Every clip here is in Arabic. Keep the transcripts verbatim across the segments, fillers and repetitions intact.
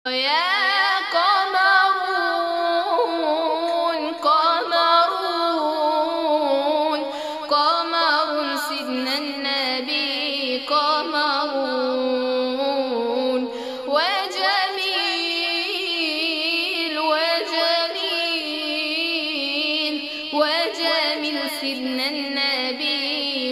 يا قمرون قمرون قمر سيدنا النبي قمرون وجميل وجميل وجميل سيدنا النبي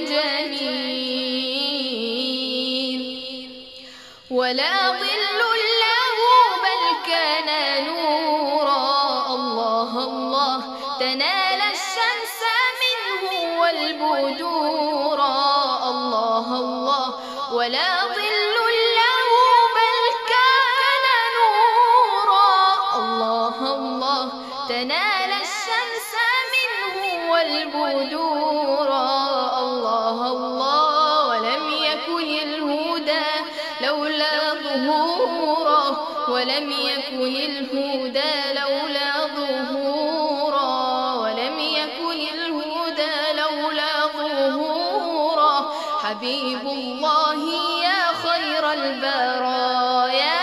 وجميل ولا ظل له بل كان نورا الله الله تنال الشمس منه والبدورا الله الله ولا ظل له بل كان نورا الله الله تنال الشمس منه والبدورا الله الله ولم يكن الهدى لولا ظهورا ولم يكن الهدى لولا ظهورا ولم يكن الهدى لولا ظهورا حبيب الله يا خير البرايا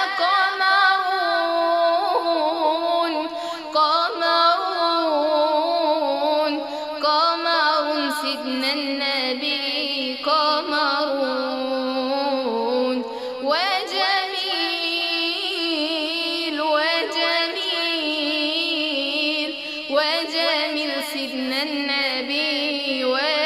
قمرون قمرون قمر سيدنا النبي قمرون وجميل وجميل وجميل سيدنا النبي